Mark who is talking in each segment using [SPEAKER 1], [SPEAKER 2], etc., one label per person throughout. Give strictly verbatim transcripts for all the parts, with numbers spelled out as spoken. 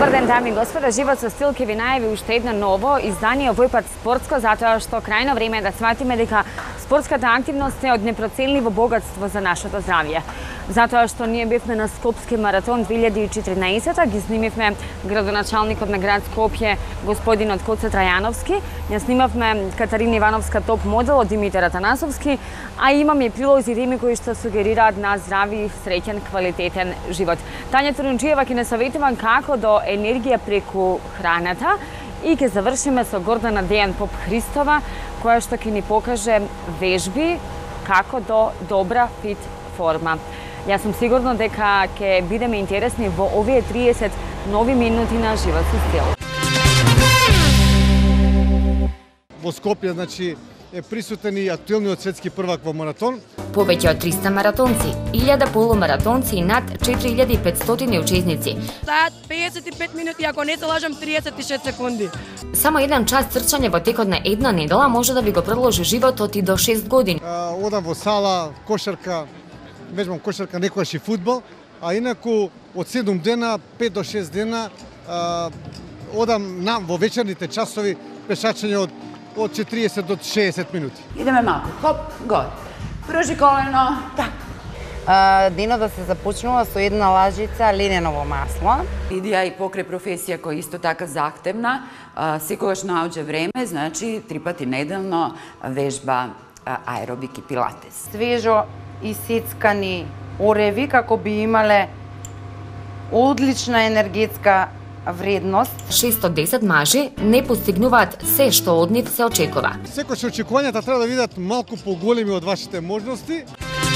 [SPEAKER 1] Добар ден, дами и господа, Живот со стил ќе ви најави уште едно ново издание, овој пат спортско, затоа што крајно време е да сватиме дека спортската активност е од непроценливо богатство за нашето здравје. Затоа што ние бевме на Скопски маратон две илјади и четиринаесета, ги снимивме градоначалникот на град Скопје, господинот Коце Трајановски, ја снимавме Катарина Ивановска топ модел од Димитар Атанасовски, а имаме и прилози и теми кои што сугерираат на здрави, среќен, квалитетен живот. Тања Турунчиева ќе не советува како до енергија преку храната и ќе завршиме со Гордана Дејан Поп Христова, која што ќе ни покаже вежби како до добра фит форма. Јас сум сигурна дека ќе бидеме интересни во овие триесет нови минути на Живот со стил.
[SPEAKER 2] Во Скопје, значи, е присутен и актуелниот светски првак во маратон.
[SPEAKER 3] Повеќе од триста маратонци, илјада полумаратонци и над четири илјади и петстотини учесници.
[SPEAKER 4] Саат педесет и пет минути, ако не се лажам, триесет и шест секунди.
[SPEAKER 3] Само еден час трчање во текот на една недела може да ви го продолжи животот и до шест години.
[SPEAKER 2] А, одам во сала, кошарка, вежбам кошарка, некојаш и фудбал, а инаку од седум дена, пет до шест дена, а, одам на, во вечерните часови пешачење од од четириесет до шеесет минути.
[SPEAKER 5] Идеме малку, хоп, горе. Пржи колено, така.
[SPEAKER 6] А, денот да се започнува со една лажица лененово масло.
[SPEAKER 5] Идеја и покрај професија која исто така захтевна, а, секогаш наоѓе време, значи три пати неделно вежба а, аеробик и пилатес.
[SPEAKER 6] Свежо исецкани ореви како би имале одлична енергетска вредност.
[SPEAKER 3] шестстотини и десет мажи не постигнуваат се што од нив се очекува.
[SPEAKER 2] Секојаш очекувањата треба да видат малку поголеми од вашите можности.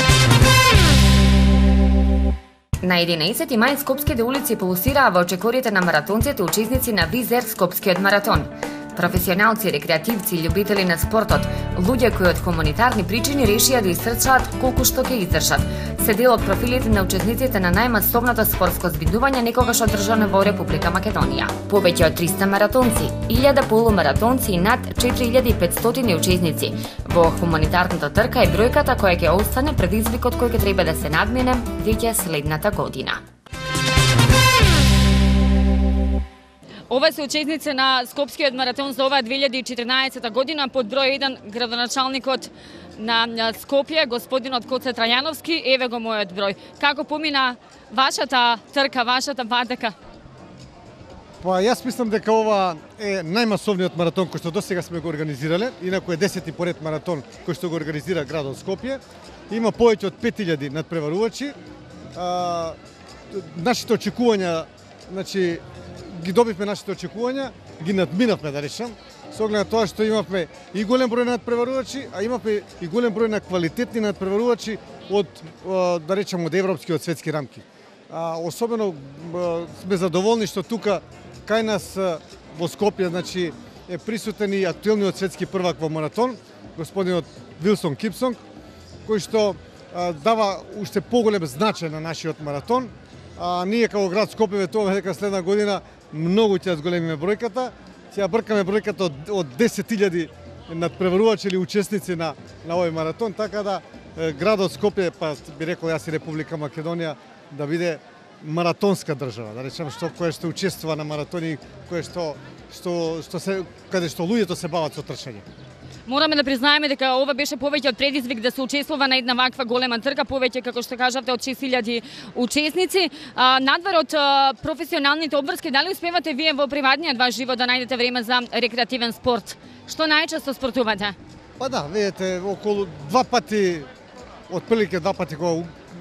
[SPEAKER 3] На единаесети мај скопските улици полусираа во очекорите на маратонците учесници на Визер Скопскиот маратон. Професионалци, рекреативци, љубители на спортот, луѓе кои од хуманитарни причини решија да истрчаат колку што ќе издржат, се дел од профилите на учесниците на најмасовното спортско збидување некогаш одржано во Република Македонија. Повеќе од триста маратонци, илјада полумаратонци и над четири илјади и петстотини учесници. Во хуманитарната трка е бројката која ќе остане предизвикот кој ќе треба да се надмине веќе следната година.
[SPEAKER 1] Ова се учесници на Скопскиот маратон за оваа две илјади и четиринаесета година, под број еден градоначалникот на Скопје, господинот Коце Трајановски. Еве го мојот број. Како помина вашата трка, вашата вадека?
[SPEAKER 2] Па јас мислам дека ова е најмасовниот маратон кој што досега сме го организирале, инаку е десети поред маратон кој што го организира градот Скопје. Има повеќе од пет илјади надпреварувачи. А, нашите очекувања, значи, ги добивме нашите очекувања, ги надминавме, да речам, со оглед на тоа што имавме и голем број надпреварувачи, а имавме и голем број на квалитетни надпреварувачи од, да речам, од европски, од светски рамки. А, особено сме задоволни што тука кај нас во Скопје, значи, е присутен и актуелниот светски првак во маратон, господинот Вилсон Кипсонг, кој што а, дава уште поголем значај на нашиот маратон. А ние како град Скопје ветуваме дека следна година многу ќе зголемиме бројката. Сега бркаме бројката од, од десет илјади надпреварувачи или учесници на, на овој маратон, така да е, градот Скопје, па би рекол јас и Република Македонија, да биде маратонска држава, да речем, што која што учествува на маратони, која што што што се каде што луѓето се бават со трчање.
[SPEAKER 1] Мораме да признаеме дека ова беше повеќе од предизвик да се учествува на една ваква голема трка, повеќе, како што кажавте, од шест илјади учесници. А, надвор од а, професионалните обврски, дали успевате вие во приватниот ваш живот да најдете време за рекреативен спорт? Што најчесто спортувате?
[SPEAKER 2] Па да, видите, околу два пати, отприлike два пати кога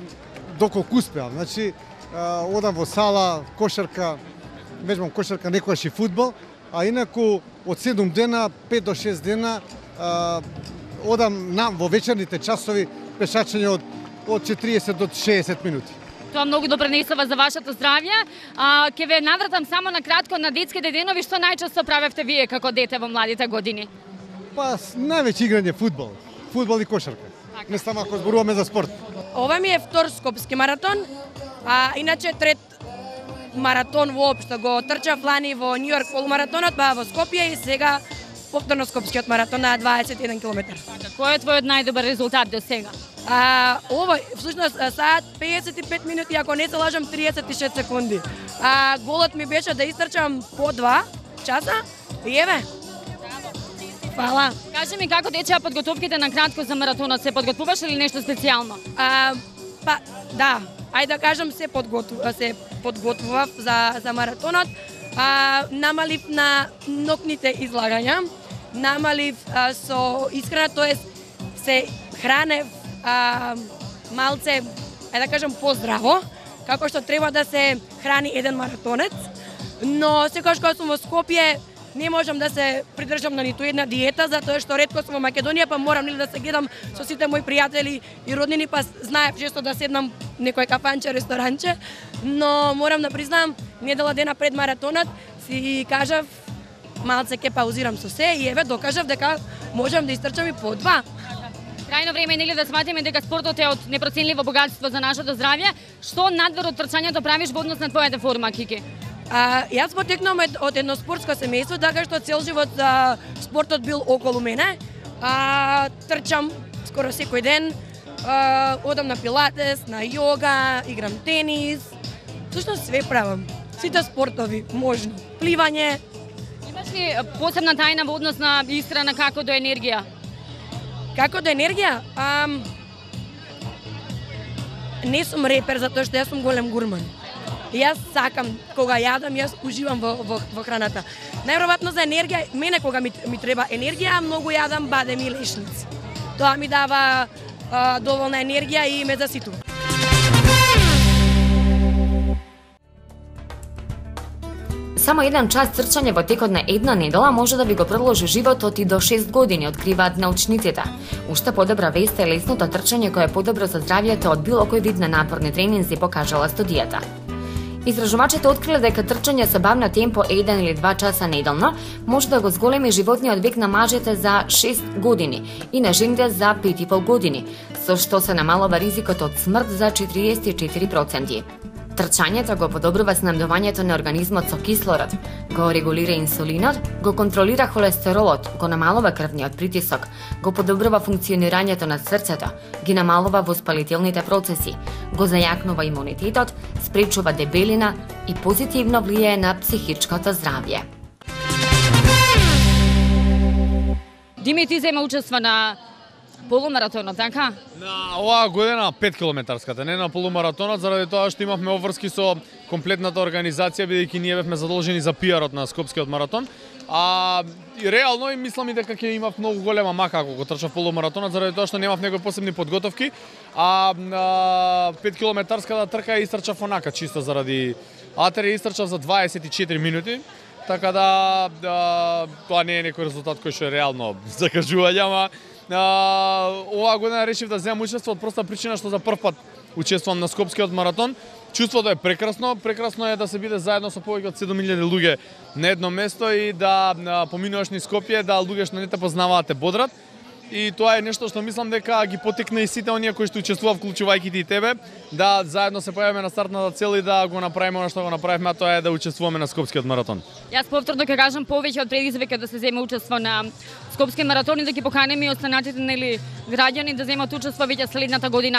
[SPEAKER 2] доколку успеам. Значи, а, одам во сала, кошарка, вежбам кошарка, некојаш и фудбал, а инаку од седум дена, пет до шест дена, Uh, одам на, во вечерните часови пешачење од, од четириесет до шеесет минути.
[SPEAKER 1] Тоа многу допринесува за вашето здравје. А, ке ве навратам само на кратко на детските денови, што најчесто правевте вие како дете во младите години?
[SPEAKER 2] Па највеќе играње фудбал, фудбал и кошарка.
[SPEAKER 1] Така.
[SPEAKER 2] Не само ако зборуваме за спорт.
[SPEAKER 4] Ова ми е втор скопски маратон, а иначе трет маратон воопшто го трчав лани во Њу Јорк полумаратонот, па во Скопје и сега повторно скопскиот маратон на дваесет и еден километар.
[SPEAKER 1] Кој е твојот најдобар резултат до сега?
[SPEAKER 4] А, овој, всушност, саат педесет и пет минути, ако не се лажам, триесет и шест секунди. А голот ми беше да истрчам по два часа и еве. Фала.
[SPEAKER 1] Кажи ми како течеа подготовките на кратко за маратонот? Се подготвуваш или нешто специјално?
[SPEAKER 4] А, па, да, ајде да кажам се подготвував, се подготвував за, за маратонот. А, намалив на нокните излагања, намалив а, со исхрана, тоест се хранев а, малце, ајде да кажам, поздраво, како што треба да се храни еден маратонец, но секогаш кога сум во Скопје, не можам да се придржам на ниту една диета, затоа што ретко сум во Македонија, па морам нели да се гледам со сите мои пријатели и роднини, па знаев често да седнам некој кафанче, ресторанче, но морам да признам, недела дена пред маратонот си кажав малце ке паузирам со се и еве докажав дека можам да истрчам и по два.
[SPEAKER 1] Крајно време е нели да сватиме дека спортот е од непроценливо богатство за нашето здравје. Што надвор од трчањето правиш во однос на твојата форма, Кики?
[SPEAKER 4] А, јас потекнувам од едно спортско семејство, така што цел живот а, спортот бил околу мене. А, трчам скоро секој ден, а, одам на пилатес, на јога, играм тенис. Всушност све правам. Сите спортови можно. Пливање.
[SPEAKER 1] Имаш ли посебна тајна во однос на исхрана како до енергија?
[SPEAKER 4] Како до енергија? А, не сум репер затоа што јас сум голем гурман. Јас сакам, кога јадам, јас уживам во, во, во храната. Најверојатно за енергија, мене кога ми, ми треба енергија, многу јадам бадеми и лешници. Тоа ми дава а, доволна енергија и ме заситува.
[SPEAKER 3] Само еден час трчање во текот на една недела може да ви го продолжи животот и до шест години, откриваат научниците. Уште подобра вест е лесното трчање кое е подобро за здравјето од било кој вид на напорни тренинзи, покажала студијата. Изражувачите откриле дека трчање со бавно темпо еден или два часа неделно може да го зголеми животниот век на мажите за шест години и на жените за пет и пол години, со што се намалува ризикот од смрт за четириесет и четири проценти. Трчањето го подобрува снабдувањето на организмот со кислород, го регулира инсулинот, го контролира холестеролот, го намалува крвниот притисок, го подобрува функционирањето на срцето, ги намалува воспалителните процеси, го зајакнува имунитетот, спречува дебелина и позитивно влијае на психичкото здравје.
[SPEAKER 1] Дими, ти зема учество на полумаратонот, така?
[SPEAKER 7] На оваа година пет километарската, не на полумаратонот, заради тоа што имавме обврски со комплетната организација, бидејќи ние бевме задолжени за пиарот на Скопскиот маратон. А и реално и мислам и дека ќе имав многу голема мака ако го трчав полумаратонот, заради тоа што немав некои посебни подготовки, а на пет километарската трка ја истрчав онака чисто заради атери, истрчав за дваесет и четири минути. Така да, да тоа не е некој резултат кој што е реално закажување, ама Uh, оваа година решив да земам учество од проста причина што за прв пат учествувам на Скопскиот маратон. Чувството е прекрасно, прекрасно е да се биде заедно со повеќе од седум илјади луѓе на едно место и да uh, поминуваш низ Скопје, да луѓе што не те познаваат те бодрат. И тоа е нешто што мислам дека ги потекне и сите оние кои што учествуваат, вклучувајќи и тебе, да заедно се појавиме на стартната цел и да го направиме она што го направивме, а тоа е да учествуваме на Скопскиот маратон.
[SPEAKER 1] Јас повторно ќе кажам повеќе од предизвика да се земе учество на Скопски маратон и да ги поканеме и останатите нели граѓани да земат учество веќе следната година.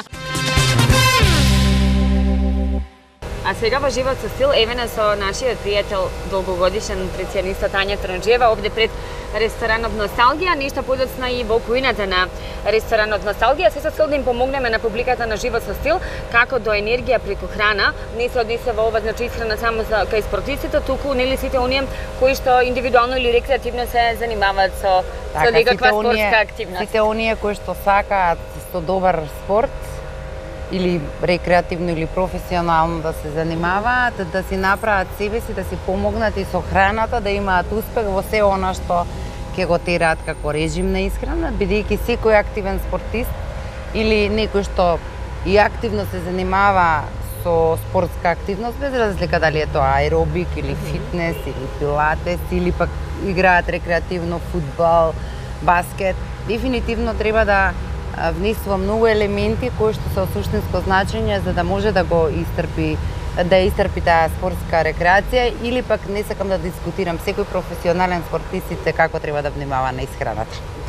[SPEAKER 1] А сега во Живот со стил евена со нашиот пријател, долгогодишен нутрициониста Тања Транџиева, овде пред ресторанот Носталгија, нешто подоцна и во кујната на ресторанот Носталгија, се со цел да им помогнеме на публиката на Живот со стил како до енергија преку храна не се однесува ова значи исхрана само за кај спортистите, туку нели сите оние кои што индивидуално или рекреативно се занимаваат со со некаква спортска активност.
[SPEAKER 6] Сите оние кои што сакаат со добар спорт или рекреативно или професионално да се занимаваат, да си направат себе си, да си помогнат и со храната, да имаат успех во се она што ќе го тераат како режим на исхрана, бидејќи секој активен спортист или некој што и активно се занимава со спортска активност, без разлика дали е тоа аеробик или фитнес или пилатес или пак играат рекреативно фудбал, баскет, дефинитивно треба да внесува многу елементи кои што се од суштинско значење за да може да го истрпи да истрпи таа спортска рекреација или пак не сакам да дискутирам секој професионален спортист како треба да внимава на исхраната.
[SPEAKER 1] Да.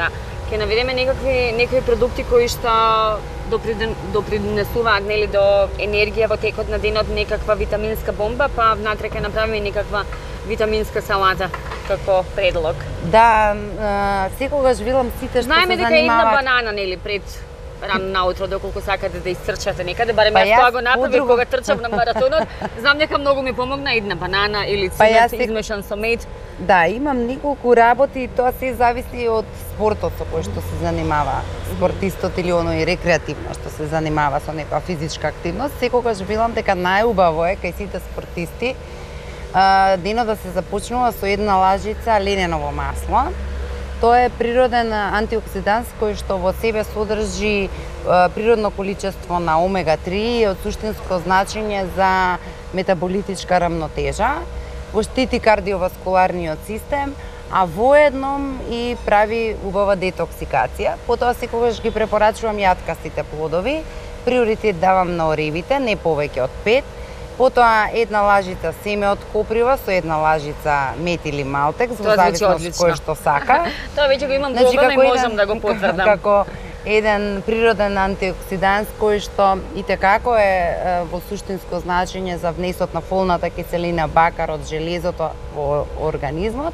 [SPEAKER 1] Ќе наведеме некакви некои продукти кои што допринесуваат нели до енергија во текот на денот, некаква витаминска бомба, па внатре ќе направиме некаква витаминска салата како предлог.
[SPEAKER 6] Да, секогаш велам сите што
[SPEAKER 1] Знаеме
[SPEAKER 6] се
[SPEAKER 1] дека
[SPEAKER 6] занимаваат...
[SPEAKER 1] една банана нели пред рано наутро, доколку сакате да изтрчате некаде, барем
[SPEAKER 6] па
[SPEAKER 1] јас тоа го направив
[SPEAKER 6] подруго...
[SPEAKER 1] кога трчав на маратонот. Знам дека многу ми помогна една банана или цимет па се... измешан со мед.
[SPEAKER 6] Да, имам неколку работи и тоа се зависи од спортот со кој што се занимава спортистот или оној рекреативно што се занимава со некоја физичка активност. Секогаш велам дека најубаво е кај сите спортисти денот да се започнува со една лажица лененово масло. Тоа е природен антиоксиданс кој што во себе содржи природно количество на омега три од суштинско значење за метаболитичка рамнотежа, го штити кардиоваскуларниот систем, а воедном и прави убава детоксикација. Потоа секогаш ги препорачувам јаткастите плодови, приоритет давам на оревите, не повеќе од пет. Потоа една лажица семе од коприва со една лажица мет или малтекс, во зависност кој што сака.
[SPEAKER 1] Тоа веќе го имам пробано и можам да го потврдам.
[SPEAKER 6] Како еден природен антиоксиданс кој што итекако е во суштинско значење за внесот на фолната киселина, бакарот, железото во организмот.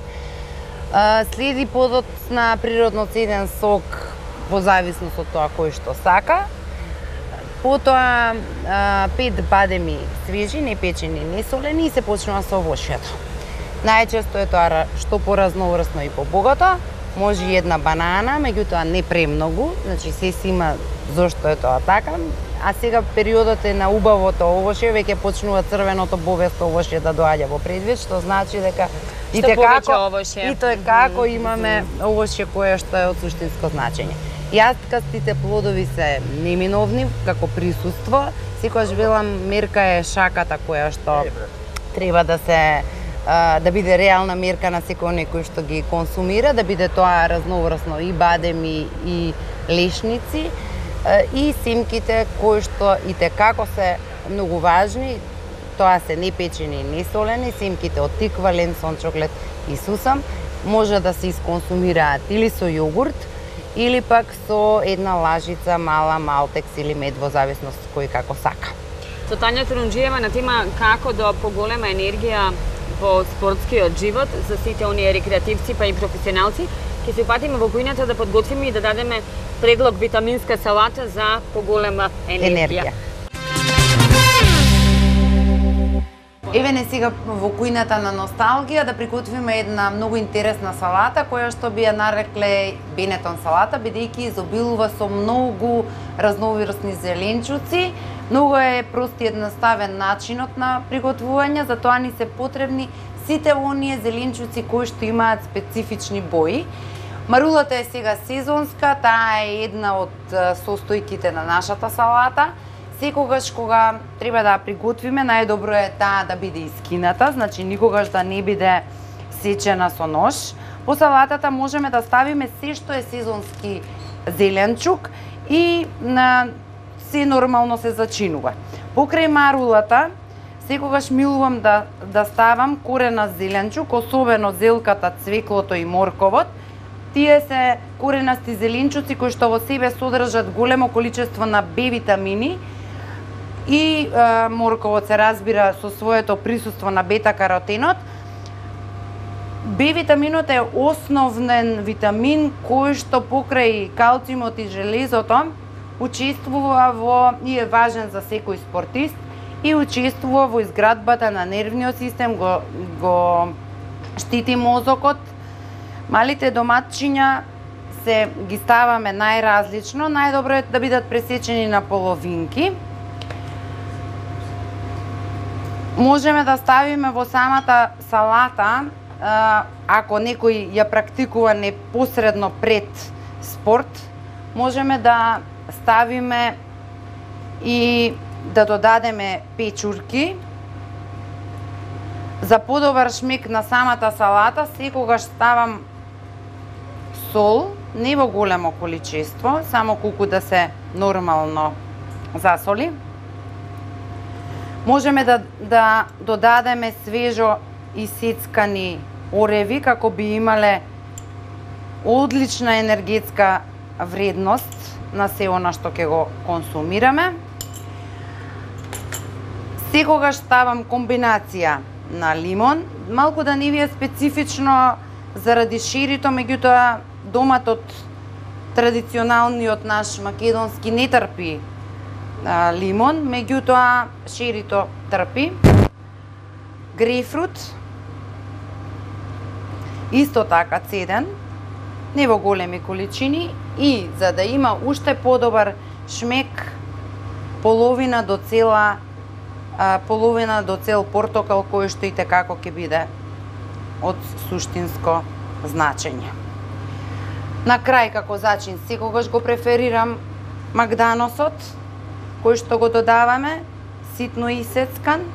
[SPEAKER 6] Следи подот на природно цеден сок во зависност од тоа кој што сака. Потоа пет бадеми свежи, не печени, не солени и се почнува со овошјето. Најчесто е тоа што поразноврсно и побогато. Може и една банана, меѓутоа не премногу, значи се си има зошто е тоа така. А сега периодот е на убавото овошје, веќе почнува црвеното бовесто овошје да доаѓа во предвид, што значи дека и како и тоа како имаме овошје кое што е од суштинско значење. Јаткастите плодови се неминовни како присуство. Секогаш велам мерка е шаката која што треба да се да биде реална мерка на секој некој што ги консумира, да биде тоа разноврсно и бадеми и лешници и семките кои што итекако се многу важни. Тоа се непечени и несолени, семките од тиква, ленсон, чоклет и сусам може да се исконсумираат или со јогурт или пак со една лажица мала малтекс или мед во зависност кој како сака.
[SPEAKER 1] Со Тања Турунџиева на тема како да поголема енергија во спортскиот живот за сите оние рекреативци па и професионалци, ќе се упатиме во кујната да подготвиме и да дадеме предлог витаминска салата за поголема енергија. енергија.
[SPEAKER 6] Еве не сега во кујната на носталгија да приготвиме една многу интересна салата која што би ја нарекле бенетон салата, бидејќи изобилува со многу разноврсни зеленчуци. Многу е прост и едноставен начинот на приготвување, затоа ни се потребни сите оние зеленчуци кои што имаат специфични бои. Марулата е сега сезонска, таа е една од состојките на нашата салата. Секогаш кога треба да приготвиме, најдобро е таа да биде искината, значи никогаш да не биде сечена со нож. По салатата можеме да ставиме се што е сезонски зеленчук и на се нормално се зачинува. Покрај марулата, секогаш милувам да, да ставам корена зеленчук, особено зелката, цвеклото и морковот. Тие се коренасти зеленчуци кои што во себе содржат големо количество на Б витамини и е, морковот се разбира со своето присуство на бета-каротенот. Б витаминот е основен витамин кој што покрај калциумот и железото учествува во и е важен за секој спортист и учествува во изградбата на нервниот систем, го, го штити мозокот. Малите доматчиња се ги ставаме најразлично, најдобро е да бидат пресечени на половинки. Можеме да ставиме во самата салата, ако некој ја практикува непосредно пред спорт, можеме да ставиме и да додадеме печурки. За подобар шмек на самата салата, секогаш ставам сол, не во големо количество, само колку да се нормално засоли. Можеме да, да додадеме свежо исецкани ореви, како би имале одлична енергетска вредност на се она што ќе го консумираме. Секогаш ставам комбинација на лимон, малку да не ви е специфично заради ширито, меѓутоа доматот традиционалниот наш македонски не трпи а, лимон, меѓутоа ширито трпи. Грейпфрут исто така цеден, не во големи количини, и за да има уште подобар шмек, половина до цела а, половина до цел портокал, кој што и како ќе биде од суштинско значење. На крај, како зачин, секогаш го преферирам магданосот, кој што го додаваме ситно исецкан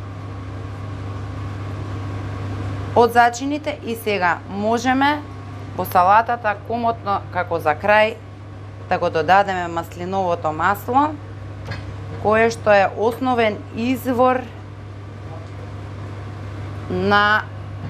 [SPEAKER 6] од зачините, и сега можеме во салатата комотно, како за крај, да го додадеме маслиновото масло, кое што е основен извор на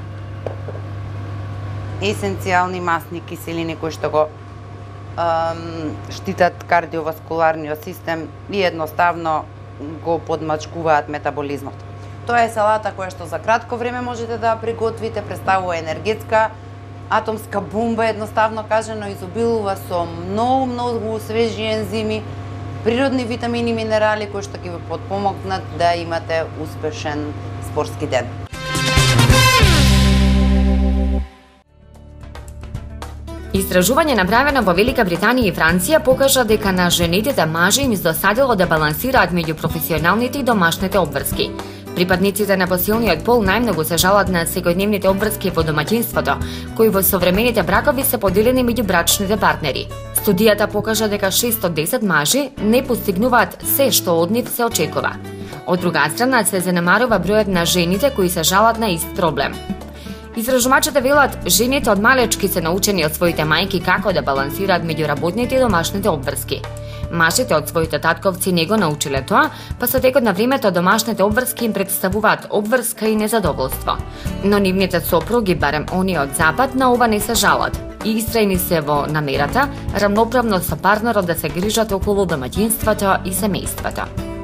[SPEAKER 6] есенцијални масни киселини кои што го ем, штитат кардиоваскуларниот систем и едноставно го подмачкуваат метаболизмот. Тоа е салата која што за кратко време можете да приготвите, представува енергетска атомска бомба, едноставно кажано, изобилува со многу, многу свежи ензими, природни витамини и минерали кои што ќе ви потпомогнат да имате успешен спортски ден.
[SPEAKER 3] Истражување направено во Велика Британија и Франција покажа дека на жените мажи им издосадило да балансираат меѓу професионалните и домашните обврски. Припадниците на посилниот пол најмногу се жалат на секојдневните обврски во домаќинството, кои во современите бракови се поделени меѓу брачните партнери. Студијата покажа дека шест од десет мажи не постигнуваат се што од нив се очекува. Од друга страна се занемарува бројот на жените кои се жалат на ист проблем. Истражувачите велат, жените од малечки се научени од своите мајки како да балансираат меѓу работните и домашните обврски. Мажите од своите татковци не го научиле тоа, па со текот на времето домашните обврски им представуваат обврска и незадоволство. Но нивните сопруги, барем оние од запад, на ова не се жалат. И истрајни се во намерата, рамноправно со партнерот да се грижат околу домаќинството и семејството.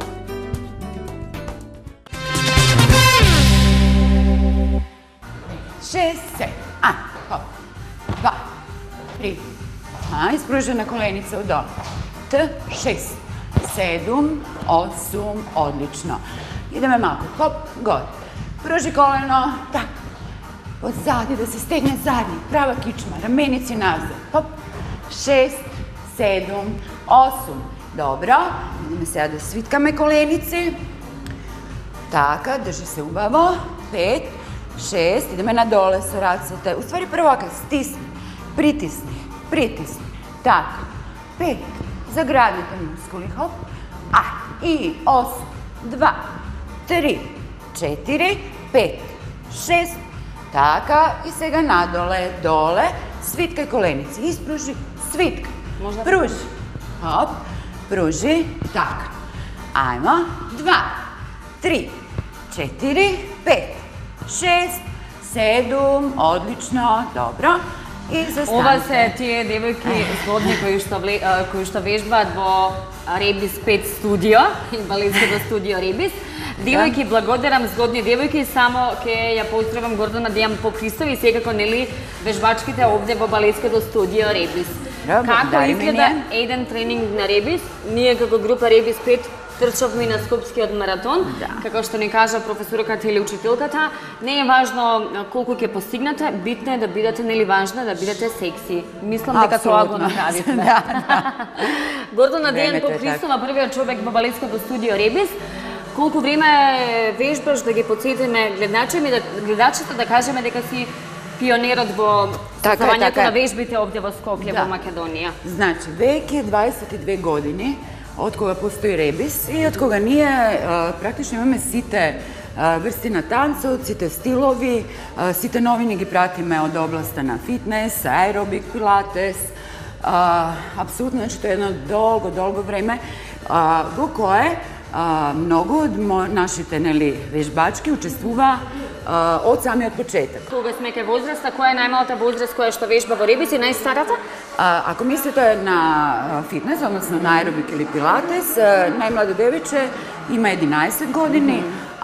[SPEAKER 5] Шест, седем, а, хоп, два, три, а, испружена коленица удолу. Т, шест, седум, осум, одлично. Идеме малко, хоп, горе. Пружи колено, так, позади, да се стегне задни, права кичма, раменици назад, хоп, шест, седум, осум. Добро, ideme сега да свиткаме колениci. Така, држи се убаво, пет, šest, ideme na dole sa racete. U stvari prvo kad stisni, pritisni, pritisni. Tako, pet, zagradite muskuli, hop. A, i osam, dva, tri, četiri, pet, šest. Taka, i сега nadole, dole, svitkaj kolenici. Ispruži, svitkaj. Pruži, hop, pruži, tako. Ajmo, dva, tri, četiri, pet. Šest, sedum, odlično, dobro. I zastanite.
[SPEAKER 1] Ова се тие девојки згодни кои што, вле, кои што вежбаат во Ребис пет студио и балетското студио Ребис. Девојки, благодарам, згодни девојки, само ќе ја поздравам Гордана Дијан Попхристов и секако нели вежбачките овде во балетското студио Ребис. Како изгледа еден тренинг на Ребис? Ние како група Ребис пет трчавме на Скопскиот маратон, да. Како што ни кажа професорката или учителката, не е важно колку ќе постигнете, битно е да бидете нели важна, да бидете секси. Мислам дека тоа го направивме. Да, да. Гордана Дијан Попхристова, првиот човек во балетското студио Ребис. Колку време вежбаш, да ги потсетиме гледачите, да, гледачите да кажеме дека си пионерот во создавањето на вежбите овде во Скопје, да. Во Македонија.
[SPEAKER 5] Значи, веќе дваесет и две години од кога постои Ребис и од кога ние а, практично имаме сите а, врсти на танцот, сите стилови, а, сите новини ги пратиме од областа на фитнес, аеробик, пилатес. А, апсолутно, значи, тоа е едно долго, долго време а, во кое а, многу од нашите нели вежбачки учествува од самиот почеток.
[SPEAKER 1] Кога сме кај возраста, која е најмалата возраст која што вежба во ребис и најстарата?
[SPEAKER 5] Ако мислите на фитнес, односно на аеробик или пилатес, најмладо девиче има единаесет години,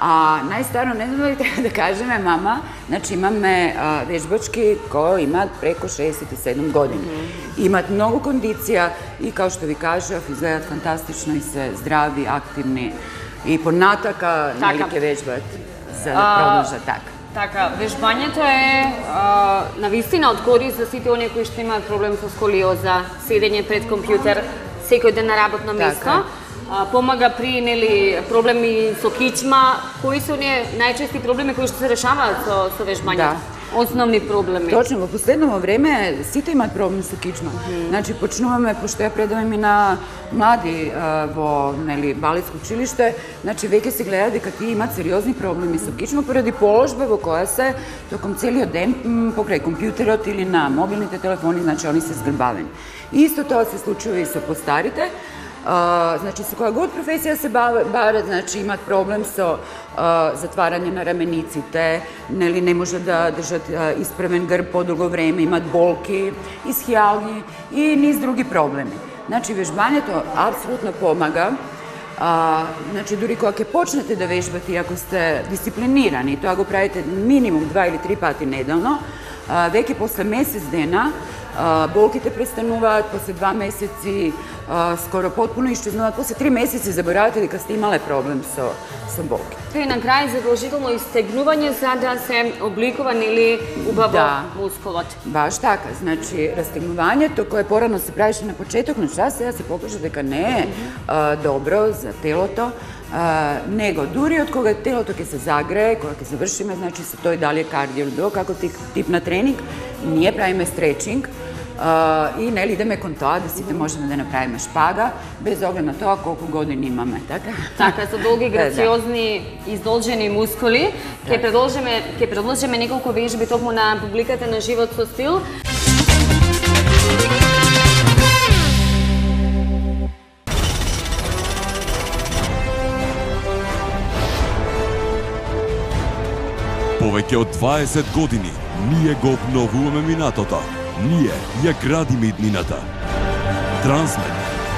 [SPEAKER 5] а најстаро, не знам дали треба да кажеме, мама, значи имаме вежбачки кои имаат преко шеесет и седум години. Имаат многу кондиција и, као што ви кажав, изгледаат фантастично и се здрави, активни и понатака нели ќе вежбат за да продолжат така.
[SPEAKER 1] Така, вежбањето е а, навистина од корист за сите оние кои што имаат проблем со сколиоза, седење пред компјутер секој ден на работно место. А, помага при нели проблеми со кичма. Кои се оние најчести проблеми кои што се решаваат со, со вежбањето? Да. Основни проблеми.
[SPEAKER 5] Точно, во последно време сите имаат проблем со кичма. Mm. Значи, почнуваме, пошто ја предавам и на млади а, во нели, балетско училиште, значи веќе се гледа дека тие имаат сериозни проблеми со кичма поради положба во која се током целиот ден покрај компјутерот или на мобилните телефони, значи они се згрбавени. И исто тоа се случува и со постарите. Uh, значи, со која год професија се барат, значи, имат проблем со uh, затварање на рамениците, нели, не може да држат uh, исправен грб подолго време, имат болки, исхијалги и низ други проблеми. Значи, вежбањето апсолутно помага. Uh, значи, дури кога ќе почнете да вежбате, ако сте дисциплинирани, тоа го правите минимум два или три пати неделно, uh, веќе после месец дена болките престануваат, после два месеци скоро потпуно исчезнуваат, после три месеци заборавате дека сте имале проблем со, со болки.
[SPEAKER 1] И на крај задолжително истегнување за да се обликува нели убаво да, мускулот.
[SPEAKER 5] Баш така, значи растегнувањето кое порано се правише на почеток на час, сега се покажа дека не е а, добро за телото. Uh, него дури од кога телото ќе се загрее, кога ќе завршиме, значи се тој дали е кардио или било како тип, тип на тренинг, ние правиме стречинг uh, и нели идеме кон тоа да сите можеме да направиме шпага, без оглед на тоа колку години имаме, така?
[SPEAKER 1] Така, со долги, грациозни, издолжени мускули. Ќе продолжиме, ќе продолжиме неколку вежби токму на публиката на Живот со стил.
[SPEAKER 8] Повеќе од дваесет години ние го обновуваме минатото. Ние ја градиме иднината. Трансмед.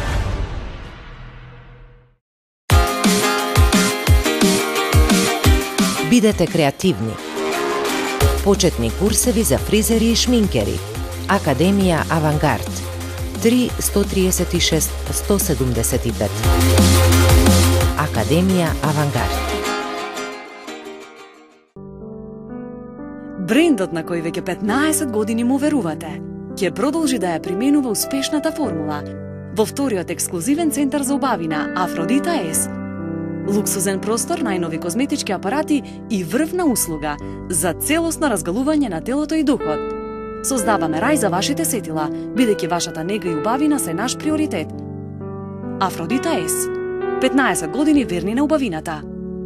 [SPEAKER 9] Бидете креативни. Почетни курсеви за фризери и шминкери. Академија Авангард. три сто триесет и шест сто седумдесет и пет. Академија Авангард.
[SPEAKER 10] Брендот на кој веќе петнаесет години му верувате, ќе продолжи да ја применува успешната формула во вториот ексклузивен центар за убавина Афродита С. Луксузен простор, најнови козметички апарати и врвна услуга за целосно разгалување на телото и духот. Создаваме рај за вашите сетила, бидејќи вашата нега и убавина се наш приоритет. Афродита С. петнаесет години верни на убавината.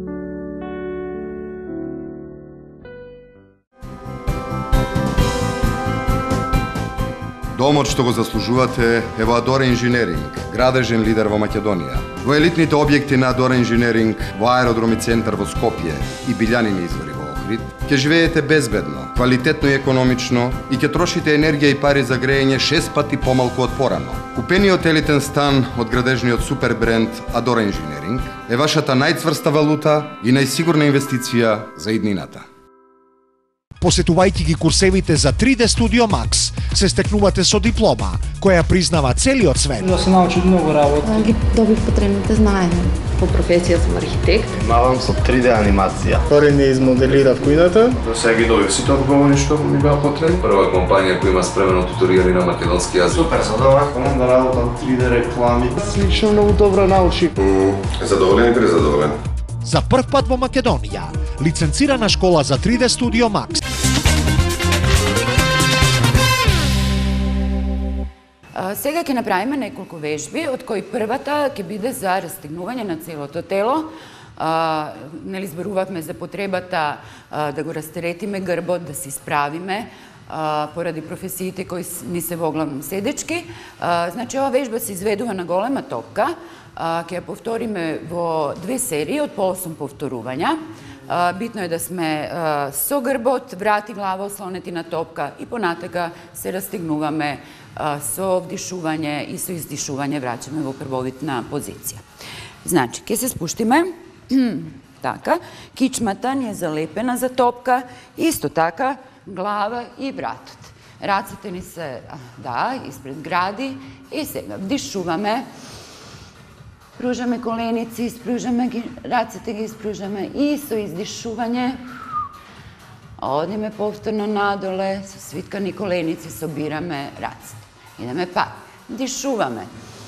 [SPEAKER 11] Домот што го заслужувате е во Адора Инженеринг, градежен лидер во Македонија. Во елитните објекти на Адора Инженеринг, во аеродроми центар во Скопје и Билјанини извори во Охрид, ќе живеете безбедно, квалитетно и економично и ќе трошите енергија и пари за грејење шест пати помалку од порано. Купениот елитен стан од градежниот супер бренд Адора Инженеринг е вашата најцврста валута и најсигурна инвестиција за иднината.
[SPEAKER 12] Посетувајќи ги курсевите за три Д Studio Max, се стекнувате со диплома, која признава целиот свет.
[SPEAKER 13] Да се научи многу работи.
[SPEAKER 14] Ги добив потребните знаења. По професија сум архитект.
[SPEAKER 15] Мавам со три Д анимација.
[SPEAKER 16] Втори не измоделирав кујната.
[SPEAKER 15] До сега ги добив сите одговори што ми беа потребни.
[SPEAKER 17] Прва компанија која има спремено туторијали на македонски јазик.
[SPEAKER 15] Супер, задоволен да работам три Д реклами.
[SPEAKER 16] Лично многу добро научи.
[SPEAKER 17] Задоволен и презадоволен.
[SPEAKER 12] За прв пат во Македонија, лиценцирана школа за три Д Studio Max.
[SPEAKER 5] Сега ќе направиме неколку вежби, од кои првата ќе биде за растегнување на целото тело. А, нели зборувавме за потребата а, да го растеретиме грбот, да се исправиме а, поради професиите кои ни се во главном седечки. А, значи, ова вежба се изведува на голема топка. Ќе ја повториме во две серии од по осум повторувања. Bitno je da sme so grbot, vrat i glava osloneti na topka i ponatega se rastegnuvame so vdišuvanje i so izdišuvanje vraćame u prvobitna pozicija. Znači, kje se spuštime, taka, kičmatan je zalepena za topka, isto taka glava i vratot. Raceteni se, da, ispred gradi i сега vdišuvame, pružame kolenici, ispružame, racete ga ispružame i so izdišuvanje. Odnime povtorno nadole, so svitkani kolenici, sobirame racete. Ideme pa, dišuvame.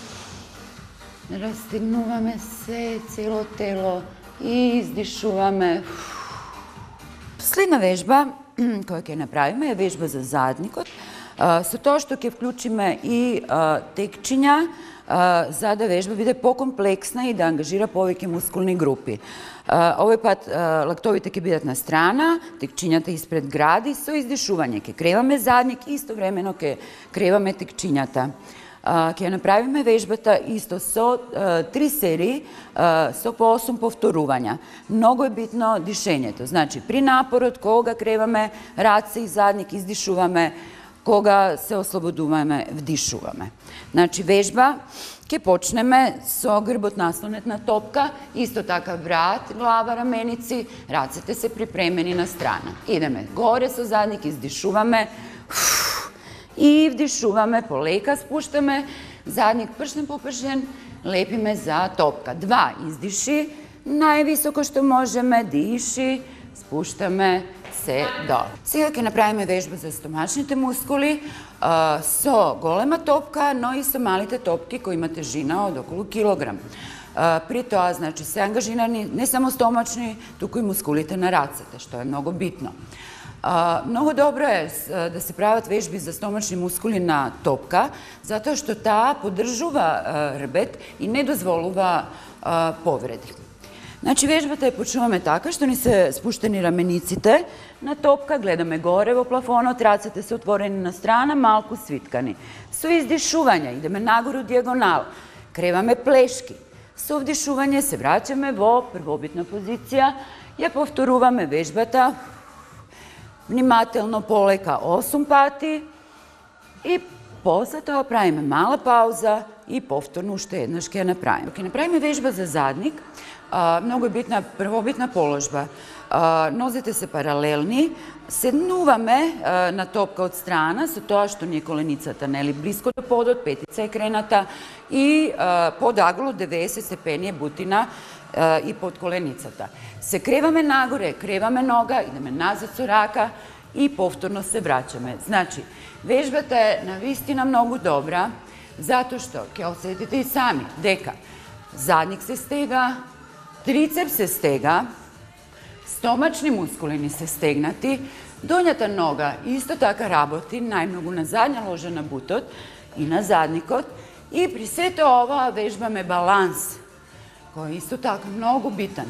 [SPEAKER 5] Rastegnuvame se, celo telo i izdišuvame. Sledna vežba koju ke napravime je vežba za zadnikot. Sa to što ke vključime i tekčinja, za da vežba bude pokompleksna i da angažira poveke muskulni grupi. Ovaj pat laktovite ke bidatna strana, tekčinjata ispred gradi, so izdišuvanje ke krevame zadnik, istovremeno ke krevame tekčinjata. Ke napravime vežbata isto so tri seriji, so po osam povtoruvanja. Mnogo je bitno dišenje, to znači pri naporu od koga krevame race i zadnik, izdišuvame, koga se osloboduvame, vdišuvame. Znači, vežba, ke počneme, so grbot naslonetna topka, isto takav vrat, glava, ramenici, racete se pripremeni na strana. Ideme gore so zadnik, izdišuvame, i vdišuvame, poleka spuštame, zadnik pršten popršen, lepime za topka. Dva, izdiši, najvisoko što možeme, diši, spuštame se dole. Сега ke napravime vežbu za stomačnite muskuli, so golema topka, no i so malite topki koji ima težina od okolo kilogram. Pri to, znači, se angažirani ne samo stomačni, tuko i muskulite na racete, što je mnogo bitno. Mnogo dobro je da se pravat vežbi za stomačni muskuli na topka, zato što ta podržuva rbet i ne dozvoluva povredi. Znači, vežbata je počuvame taka što ni se spušteni ramenicite na topka, gledame gore vo plafono, tracate se otvoreni na strana, malku svitkani. Su izdišuvanja, ideme nagor u dijagonal, krevame pleški. Su vdišuvanje, se vraćame vo prvobitna pozicija, ja povtoruvame vežbata, vnimatelno poleka osam pati i posle toga pravime mala pauza i povtorno uštednaške napravimo. Kad napravime vežba za zadnik, mnogo je bitna prvobitna položba. Nozete se paralelni, sednuvame na topka od strana, sa to što nije kolenicata, neli blisko do poda, od petica je krenata i pod aglu devedeset stepeni je butina i pod kolenicata. Se krevame nagore, krevame noga, ideme nazad soraka i povtorno se vraćame. Znači, vežbata je na vistina mnogo dobra, zato što, ke osetite i sami, deka, zadnik se stega, triceps se stega, stomačni muskulini se stegnati, donjata noga isto taka raboti, najmnogu na zadnja loža na butot i na zadnikot i pri sve to ova vežbame balans, koji je isto tako mnogo bitan.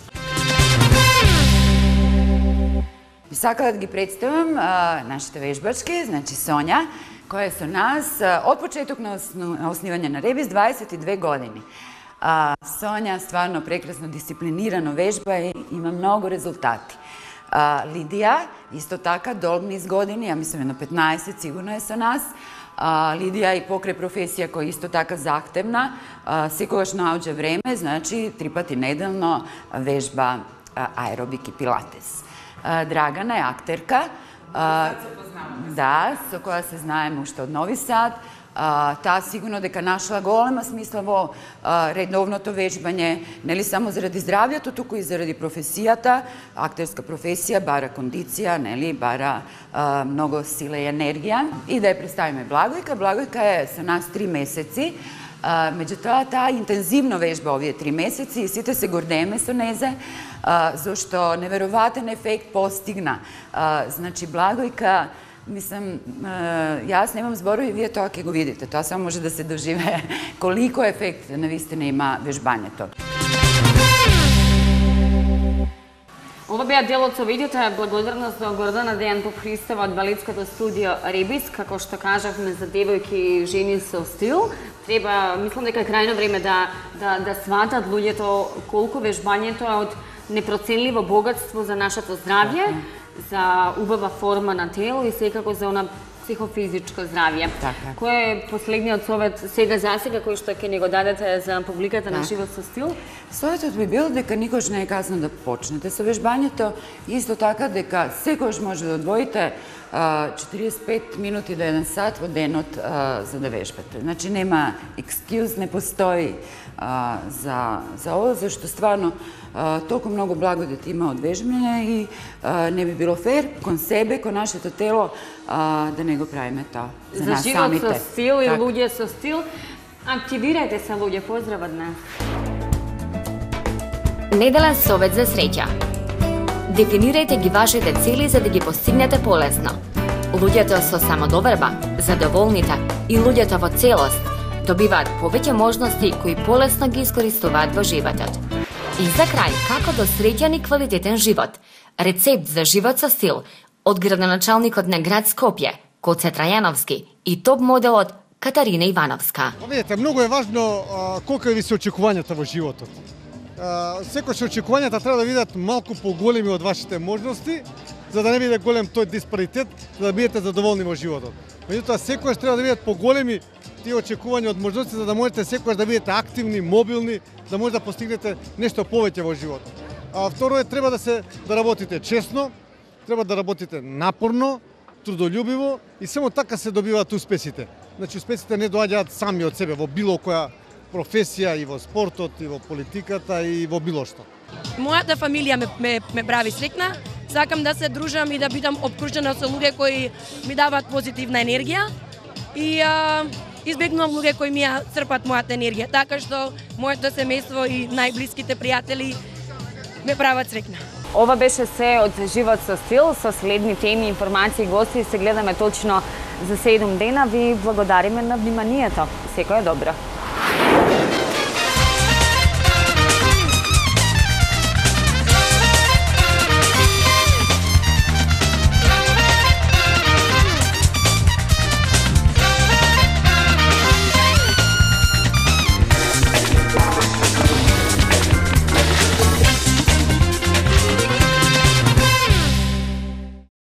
[SPEAKER 5] I sad kada gi predstavim našte vežbačke, znači Sonja, koja su nas od početok osnivanja na Rebis dvadeset dve godine. Sonja stvarno prekrasno disciplinirano vežba i ima mnogo rezultati. Lidija, isto taka, dolg niz godini, ja mislim jedno petnaest, sigurno je sa nas. Lidija i pokre profesija koja je isto taka zahtevna, sikovaš naođe vreme, znači tri pati nedeljno vežba aerobik i pilates. Dragana je akterka, da, sa koja se znajemo ušte od Novi Sad. Ta sigurno deka našla golema smisla vo redovno to vežbanje, ne li samo zaradi zdravlja, to tuko i zaradi profesijata, akterska profesija, bara kondicija, ne li, bara mnogo sile i energija. I da je predstavime Blagojka. Blagojka je sa nas tri meseci, međutim, ta intenzivno vežba ovije tri meseci i svite se gordeme so neze, zašto neverovatan efekt postigna. Znači, Blagojka, mislim, jaz nemam zboru i vi to ako ga vidite, to samo može da se dožive koliko efekt na vistine ima vežbanje to.
[SPEAKER 1] Ова беа дел од советите благодарност до Гордана Дејан Попхристова од балетското студио Ребис, како што кажавме за девојки и жени со стил. Треба, мислам дека е крајно време да да да сватат луѓето колку вежбањето е од непроценливо богатство за нашето здравје, за убава форма на тело и секако за она психофизичко здравје.
[SPEAKER 5] Така.
[SPEAKER 1] Кој е последниот совет сега за сега кој што ќе ни го дадете за публиката на Живот со стил?
[SPEAKER 5] Советот би бил дека никош не е касно да почнете со вежбањето, исто така дека секојаш може да одвоите четириесет и пет минути до еден сат во денот за да вежбате. Значи нема екскјуз, не постои а, за, за ово, зашто стварно а, толку многу благодет има од вежбање и а, не би било фер кон себе, кон нашето тело, а, да не го правиме тоа за,
[SPEAKER 1] за
[SPEAKER 5] нас
[SPEAKER 1] живот
[SPEAKER 5] самите.
[SPEAKER 1] со стил и
[SPEAKER 5] Так.
[SPEAKER 1] луѓе со стил. Активирајте се, луѓе, поздрав од нас.
[SPEAKER 3] Неделен совет за среќа. Дефинирајте ги вашите цели за да ги постигнете полесно. Луѓето со самодоверба, задоволните и луѓето во целост добиваат повеќе можности кои полесно ги искористуваат во животот. И за крај, како до среќан и квалитетен живот? Рецепт за живот со стил од градоначалникот на град Скопје, Коце Трајановски и топ моделот Катарина Ивановска.
[SPEAKER 2] Видете, многу е важно а, колку ви се очекувањата во животот. Секојаш очекувањата треба да бидат малку поголеми од вашите можности, за да не биде голем тој диспаритет, за да бидете задоволни во животот. Меѓутоа, секојаш треба да бидат поголеми тие очекувања од можности, за да можете секојаш да бидете активни, мобилни, да може да постигнете нешто повеќе во животот. А второ е, треба да се да работите честно, треба да работите напорно, трудолюбиво и само така се добиваат успесите. Значи, успесите не доаѓаат сами од себе во било која професија, и во спортот, и во политиката, и во било што.
[SPEAKER 4] Мојата фамилија ме, ме, ме прави среќна. Сакам да се дружам и да бидам обкружена со луѓе кои ми даваат позитивна енергија и а, избегнувам луѓе кои ми ја црпат мојата енергија. Така што моето семејство и најблиските пријатели ме прават среќна.
[SPEAKER 1] Ова беше се од Живот со стил, со следни теми, информации и гости. Се гледаме точно за седум дена. Ви благодариме на вниманието. Секој е добро.